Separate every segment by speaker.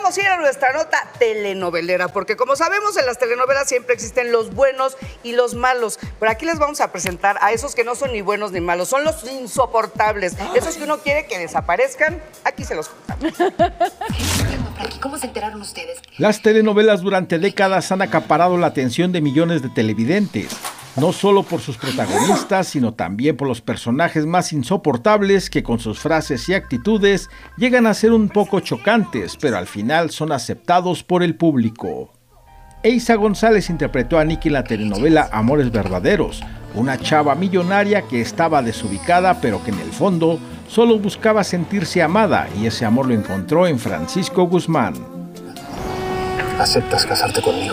Speaker 1: vamos a ir a nuestra nota telenovelera, porque como sabemos, en las telenovelas siempre existen los buenos y los malos. Pero aquí les vamos a presentar a esos que no son ni buenos ni malos, son los insoportables. Esos que uno quiere que desaparezcan, aquí se los contamos.
Speaker 2: ¿Cómo se enteraron ustedes?
Speaker 3: Las telenovelas durante décadas han acaparado la atención de millones de televidentes. No solo por sus protagonistas, sino también por los personajes más insoportables que con sus frases y actitudes llegan a ser un poco chocantes, pero al final son aceptados por el público. Eiza González interpretó a Nikki en la telenovela Amores Verdaderos, una chava millonaria que estaba desubicada, pero que en el fondo solo buscaba sentirse amada, y ese amor lo encontró en Francisco Guzmán.
Speaker 4: ¿Aceptas casarte conmigo?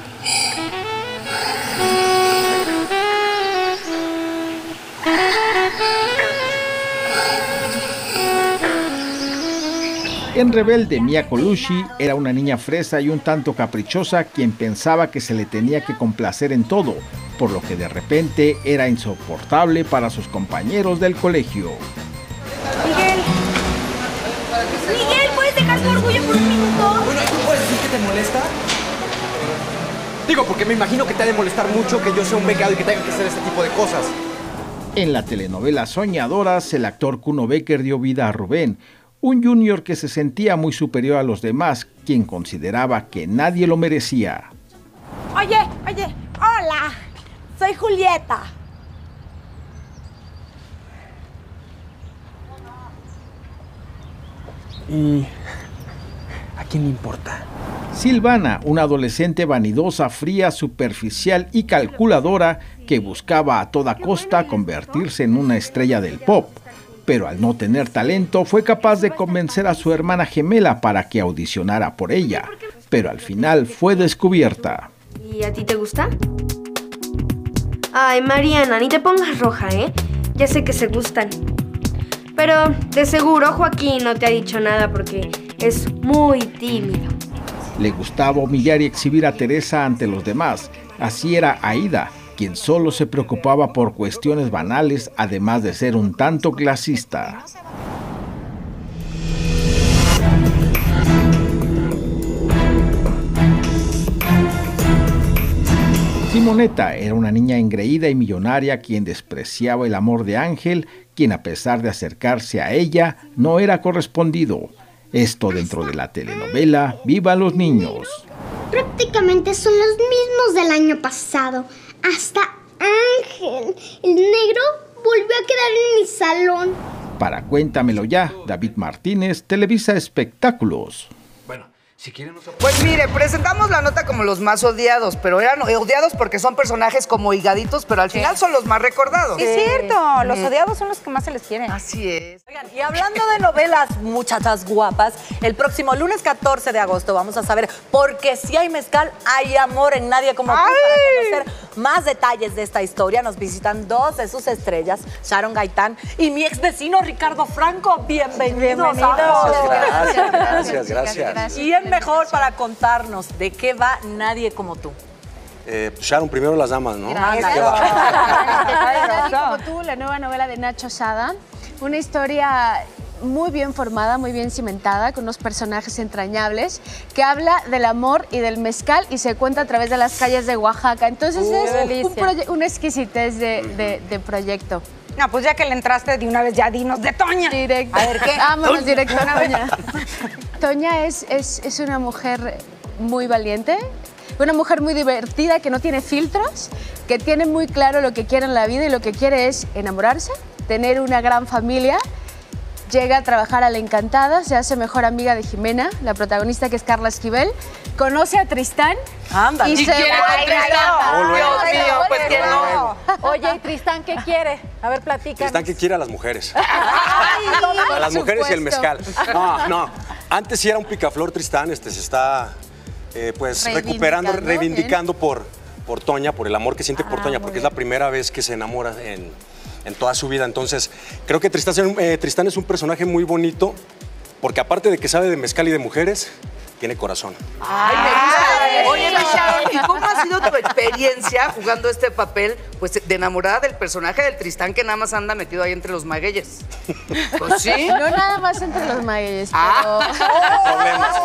Speaker 3: En Rebelde, Mia Colucci era una niña fresa y un tanto caprichosa quien pensaba que se le tenía que complacer en todo, por lo que de repente era insoportable para sus compañeros del colegio.
Speaker 5: Miguel, ¿puedes dejar tu orgullo por un minuto?
Speaker 6: Bueno, ¿tú puedes decir que te molesta? Digo, porque me imagino que te ha de molestar mucho que yo sea un becado y que tenga que hacer este tipo de cosas.
Speaker 3: En la telenovela Soñadoras, el actor Kuno Becker dio vida a Rubén, un junior que se sentía muy superior a los demás, quien consideraba que nadie lo merecía.
Speaker 5: Oye, hola, soy Julieta.
Speaker 4: ¿Y a quién le importa?
Speaker 3: Silvana, una adolescente vanidosa, fría, superficial y calculadora que buscaba a toda costa convertirse en una estrella del pop. Pero al no tener talento fue capaz de convencer a su hermana gemela para que audicionara por ella, pero al final fue descubierta.
Speaker 7: ¿Y a ti te gusta? Ay, Mariana, ni te pongas roja, ¿eh? Ya sé que se gustan. Pero de seguro Joaquín no te ha dicho nada porque es muy tímido.
Speaker 3: Le gustaba humillar y exhibir a Teresa ante los demás. Así era Aida, quien solo se preocupaba por cuestiones banales, además de ser un tanto clasista. Simonetta era una niña engreída y millonaria quien despreciaba el amor de Ángel, quien a pesar de acercarse a ella, no era correspondido. Esto dentro de la telenovela Viva los Niños.
Speaker 8: Prácticamente son los mismos del año pasado. Hasta Ángel, el negro, volvió a quedar en mi salón.
Speaker 3: Para Cuéntamelo Ya, David Martínez, Televisa Espectáculos.
Speaker 6: Si quieren, no se...
Speaker 1: Pues mire, presentamos la nota como los más odiados, pero eran odiados porque son personajes como higaditos, pero al final son los más recordados.
Speaker 5: Es cierto, los odiados son los que más se les quieren.
Speaker 1: Así es.
Speaker 9: Oigan, y hablando de novelas, muchachas guapas, el próximo lunes 14 de agosto vamos a saber porque si hay mezcal, hay amor en Nadie Como Tú. Para conocer más detalles de esta historia, nos visitan dos de sus estrellas, Sharon Gaitán y mi ex vecino Ricardo Franco. Bienvenidos.
Speaker 4: Gracias.
Speaker 9: Y es mejor para contarnos de qué va Nadie Como Tú.
Speaker 4: Sharon, primero las damas, ¿no?
Speaker 9: Nadie
Speaker 10: Como Tú, la nueva novela de Nacho Sada. Una historia muy bien formada, muy bien cimentada, con unos personajes entrañables, que habla del amor y del mezcal y se cuenta a través de las calles de Oaxaca. Entonces es una exquisitez de proyecto.
Speaker 5: No, pues ya que le entraste de una vez, ya dinos de Toña.
Speaker 10: Directo.
Speaker 5: A ver, ¿qué?
Speaker 10: Vámonos directo a Toña. Toña es una mujer muy valiente, una mujer muy divertida, que no tiene filtros, que tiene muy claro lo que quiere en la vida y lo que quiere es enamorarse, tener una gran familia. Llega a trabajar a La Encantada, se hace mejor amiga de Jimena, la protagonista, que es Carla Esquivel. Conoce a Tristán.
Speaker 9: Ándale.
Speaker 10: Y se
Speaker 1: quiere con Tristán. Dios mío, pues que no.
Speaker 9: Oye, ¿y Tristán qué quiere? A ver, platícanos.
Speaker 4: Tristán que quiere a las mujeres.
Speaker 10: A
Speaker 4: las mujeres y el mezcal. No. Antes sí era un picaflor Tristán, se está recuperando, reivindicando por Toña, por el amor que siente por Toña, porque es la primera vez que se enamora en toda su vida. Entonces, creo que Tristán es un personaje muy bonito, porque aparte de que sabe de mezcal y de mujeres, tiene corazón.
Speaker 1: Ay, me gusta. Oye, Sharon, ¿y cómo ha sido tu experiencia jugando este papel, pues, de enamorada del personaje del Tristán que nada más anda metido ahí entre los magueyes? Pues sí.
Speaker 10: No nada más entre los magueyes,
Speaker 4: Problemas.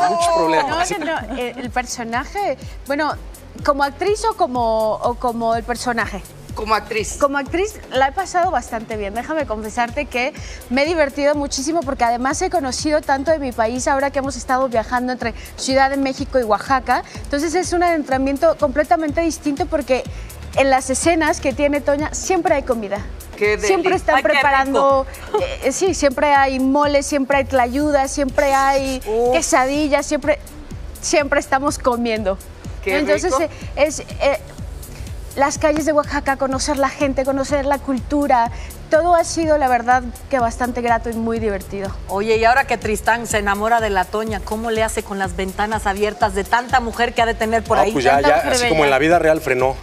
Speaker 4: muchos problemas.
Speaker 10: No, el personaje, bueno, ¿como actriz o como el personaje?
Speaker 1: Como actriz.
Speaker 10: Como actriz la he pasado bastante bien. Déjame confesarte que me he divertido muchísimo porque además he conocido tanto de mi país ahora que hemos estado viajando entre Ciudad de México y Oaxaca. Entonces es un adentramiento completamente distinto porque en las escenas que tiene Toña siempre hay comida. Siempre están preparando, sí, siempre hay mole, siempre hay tlayuda, siempre hay quesadillas, siempre estamos comiendo.
Speaker 1: Qué
Speaker 10: Entonces
Speaker 1: rico.
Speaker 10: Las calles de Oaxaca, conocer la gente, conocer la cultura, todo ha sido, la verdad, que bastante grato y muy divertido.
Speaker 9: Oye, y ahora que Tristán se enamora de la Toña, ¿cómo le hace con las ventanas abiertas de tanta mujer que ha de tener por ahí?
Speaker 4: Pues ya, así como en la vida real frenó.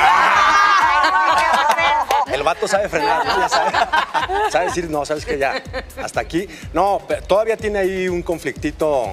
Speaker 4: El vato sabe frenar, ¿no? Ya sabe. Sabe decir, no, sabes que ya, hasta aquí. No, todavía tiene ahí un conflictito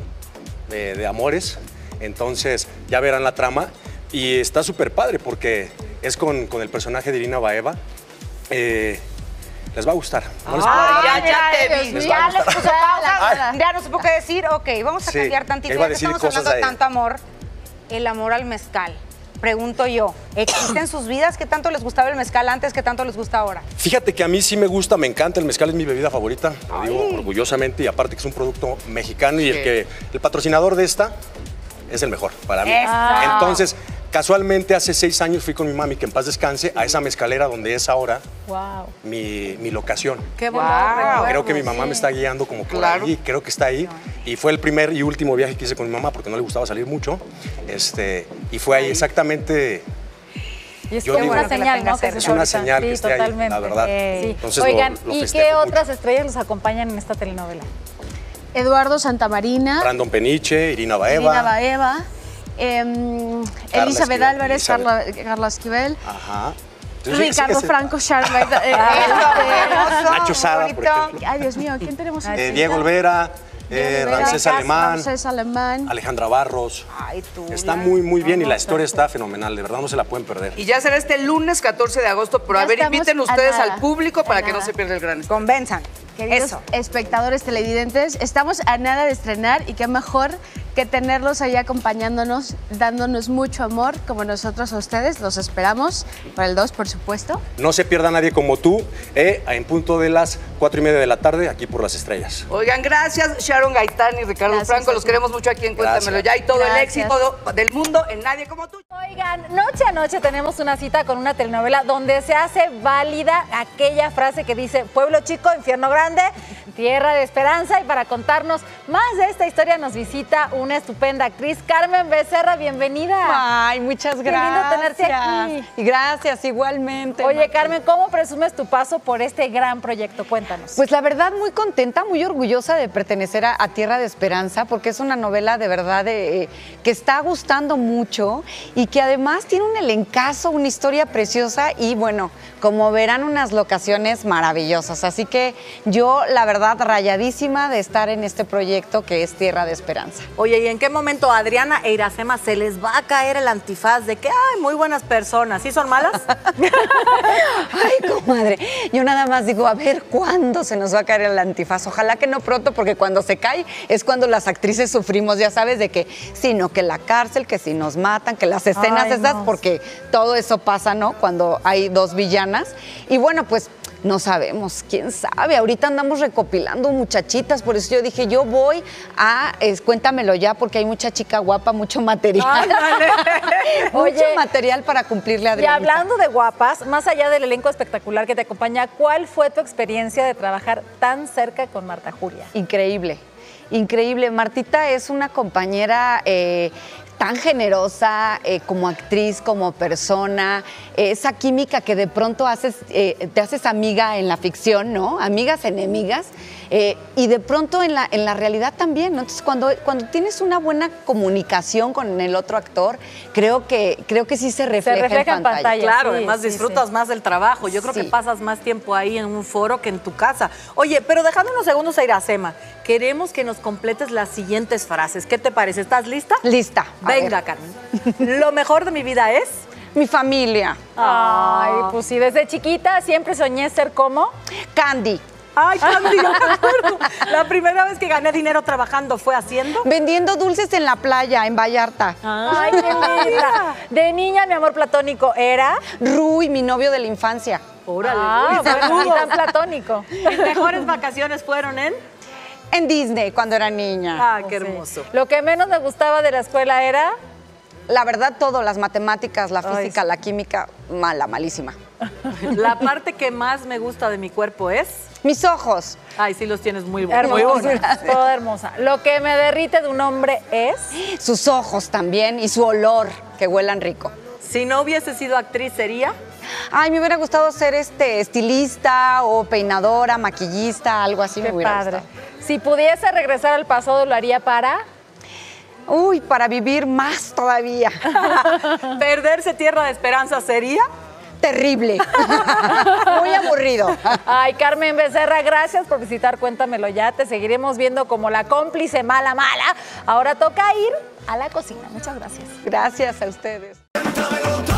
Speaker 4: de amores, entonces ya verán la trama. Y está súper padre porque es con el personaje de Irina Baeva. Les va a gustar. No les puedo hablar.
Speaker 1: Ya te vi.
Speaker 5: Ya les puse pausa, ya no supo qué decir. Ok, vamos a
Speaker 4: Sí,
Speaker 5: cambiar tantito.
Speaker 4: iba a
Speaker 5: Ya que
Speaker 4: decir
Speaker 5: estamos
Speaker 4: cosas
Speaker 5: hablando de
Speaker 4: de ahí.
Speaker 5: tanto amor, el amor al mezcal. Pregunto yo, ¿existe en sus vidas? ¿Qué tanto les gustaba el mezcal antes? ¿Qué tanto les gusta ahora?
Speaker 4: Fíjate que a mí sí me gusta, me encanta. El mezcal es mi bebida favorita, lo digo orgullosamente. Y aparte que es un producto mexicano y el patrocinador de esta es el mejor para mí. Entonces, casualmente hace 6 años fui con mi mami, que en paz descanse, a esa mezcalera donde es ahora mi locación.
Speaker 9: Qué bonito.
Speaker 4: Creo que mi mamá me está guiando como por ahí, creo que está ahí. Y fue el primer y último viaje que hice con mi mamá porque no le gustaba salir mucho. Y fue ahí exactamente.
Speaker 11: Y es
Speaker 4: Yo
Speaker 11: que
Speaker 4: digo,
Speaker 11: una señal, ¿no? Que
Speaker 4: es
Speaker 11: es
Speaker 4: una
Speaker 11: ahorita.
Speaker 4: señal que
Speaker 11: Sí,
Speaker 4: esté ahí,
Speaker 11: totalmente.
Speaker 4: la verdad.
Speaker 11: Sí.
Speaker 4: Entonces
Speaker 11: Oigan,
Speaker 4: lo
Speaker 11: ¿y
Speaker 4: festejo
Speaker 11: qué
Speaker 4: mucho.
Speaker 11: otras estrellas los acompañan en esta telenovela?
Speaker 10: Eduardo Santamarina,
Speaker 4: Brandon Peniche, Irina Baeva.
Speaker 10: Irina Baeva, Elizabeth
Speaker 4: Esquivel,
Speaker 10: Álvarez,
Speaker 4: Elizabeth.
Speaker 10: Carla Esquivel,
Speaker 4: Ajá.
Speaker 10: Ricardo Franco, Charlotte,
Speaker 4: Nacho Sada, por ejemplo.
Speaker 10: Ay, Dios mío, ¿quién tenemos?
Speaker 4: Diego Olvera, Ramsés Alemán,
Speaker 10: Ramsés Alemán.
Speaker 4: Alejandra Barros.
Speaker 5: Ay, tú.
Speaker 4: Está muy, muy bien y la historia está fenomenal. De verdad, no se la pueden perder.
Speaker 1: Y ya será este lunes 14 de agosto, pero
Speaker 10: Ya
Speaker 1: a ver,
Speaker 10: estamos
Speaker 1: inviten
Speaker 10: a
Speaker 1: ustedes
Speaker 10: nada,
Speaker 1: al público para
Speaker 10: a
Speaker 1: que no
Speaker 10: nada.
Speaker 1: se pierda el gran estreno.
Speaker 5: Convenzan.
Speaker 10: Queridos
Speaker 5: Eso.
Speaker 10: espectadores televidentes, estamos a nada de estrenar y qué mejor que tenerlos ahí acompañándonos, dándonos mucho amor, como nosotros a ustedes. Los esperamos para el 2, por supuesto.
Speaker 4: No se pierda nadie como tú, en punto de las 4:30 de la tarde, aquí por Las Estrellas.
Speaker 1: Oigan, gracias Sharon Gaitán y Ricardo
Speaker 10: Gracias
Speaker 1: Franco,
Speaker 10: a
Speaker 1: los
Speaker 10: ti.
Speaker 1: queremos mucho aquí en Cuéntamelo Ya y todo el
Speaker 10: Gracias.
Speaker 1: éxito del mundo en Nadie Como Tú.
Speaker 11: Oigan, noche a noche tenemos una cita con una telenovela donde se hace válida aquella frase que dice pueblo chico, infierno grande, tierra de esperanza. Y para contarnos más de esta historia nos visita una estupenda actriz, Carmen Becerra, bienvenida.
Speaker 12: Ay, muchas
Speaker 11: Qué
Speaker 12: gracias.
Speaker 11: lindo tenerte aquí.
Speaker 12: Y gracias, igualmente.
Speaker 11: Oye,
Speaker 12: Marta.
Speaker 11: Carmen, ¿cómo presumes tu paso por este gran proyecto? Cuéntanos.
Speaker 12: Pues la verdad, muy contenta, muy orgullosa de pertenecer a Tierra de Esperanza, porque es una novela de verdad que está gustando mucho y que además tiene un elencazo, una historia preciosa y bueno, como verán, unas locaciones maravillosas. Así que yo, la verdad, rayadísima de estar en este proyecto que es Tierra de Esperanza.
Speaker 9: Oye, ¿y en qué momento a Adriana e Iracema se les va a caer el antifaz de que, ay, muy buenas personas? ¿Sí son malas?
Speaker 12: Ay, comadre, yo nada más digo, a ver, ¿cuándo se nos va a caer el antifaz? Ojalá que no pronto, porque cuando se cae es cuando las actrices sufrimos, ya sabes, de que si no, que la cárcel, que si nos matan, que las escenas
Speaker 11: Ay,
Speaker 12: esas,
Speaker 11: no.
Speaker 12: porque todo eso pasa, ¿no? Cuando hay dos villanas. Y bueno, pues no sabemos, quién sabe. Ahorita andamos recopilando muchachitas, por eso yo dije, yo voy a Cuéntamelo Ya, porque hay mucha chica guapa, mucho material. Mucho
Speaker 11: Oye,
Speaker 12: material para cumplirle a
Speaker 11: y
Speaker 12: Adriana.
Speaker 11: hablando de guapas, más allá del elenco espectacular que te acompaña, ¿cuál fue tu experiencia de trabajar tan cerca con Marta Julia?
Speaker 12: Increíble, increíble. Martita es una compañera tan generosa como actriz, como persona, esa química que de pronto te haces amiga en la ficción, ¿no? Amigas, enemigas, y de pronto en la realidad también, ¿no? Entonces, cuando tienes una buena comunicación con el otro actor, creo que sí se refleja en pantalla.
Speaker 9: Claro,
Speaker 11: sí,
Speaker 9: además
Speaker 11: sí,
Speaker 9: disfrutas más del trabajo. Yo creo que
Speaker 12: Sí.
Speaker 9: pasas más tiempo ahí en un foro que en tu casa. Oye, pero dejando unos segundos a Iracema, queremos que nos completes las siguientes frases. ¿Qué te parece? ¿Estás lista?
Speaker 12: Lista. A
Speaker 9: Venga,
Speaker 12: ver.
Speaker 9: Carmen. Lo mejor de mi vida es...
Speaker 12: Mi familia.
Speaker 11: Ay, pues sí, desde chiquita siempre soñé ser como...
Speaker 12: Candy.
Speaker 9: Ay, Candy, yo me acuerdo. La primera vez que gané dinero trabajando fue haciendo.
Speaker 12: Vendiendo dulces en la playa, en Vallarta.
Speaker 11: Ay, qué linda. De niña, mi amor platónico era
Speaker 12: Rui, mi novio de la infancia.
Speaker 9: Órale,
Speaker 11: bueno, ni tan platónico.
Speaker 9: Mis mejores vacaciones fueron
Speaker 12: en Disney, cuando era niña.
Speaker 9: Ah, qué hermoso.
Speaker 11: Lo que menos me gustaba de la escuela era...
Speaker 12: La verdad, todo, las matemáticas, la física, la química, malísima.
Speaker 9: La parte que más me gusta de mi cuerpo es...
Speaker 12: Mis ojos.
Speaker 9: Ay, sí los tienes muy buenos.
Speaker 11: Hermosa, toda hermosa. Lo que me derrite de un hombre es...
Speaker 12: Sus ojos también y su olor, que huelan rico.
Speaker 9: Si no hubiese sido actriz, ¿sería?
Speaker 12: Ay, me hubiera gustado ser estilista o peinadora, maquillista, algo así.
Speaker 11: Qué
Speaker 12: me hubiera
Speaker 11: padre.
Speaker 12: gustado.
Speaker 11: Si pudiese regresar al pasado, ¿lo haría para...?
Speaker 12: Uy, para vivir más todavía.
Speaker 9: ¿Perderse Tierra de Esperanza sería?
Speaker 12: Terrible. Muy aburrido.
Speaker 11: Ay, Carmen Becerra, gracias por visitar Cuéntamelo Ya. Te seguiremos viendo como la cómplice mala. Ahora toca ir a la cocina. Muchas gracias.
Speaker 12: Gracias a ustedes.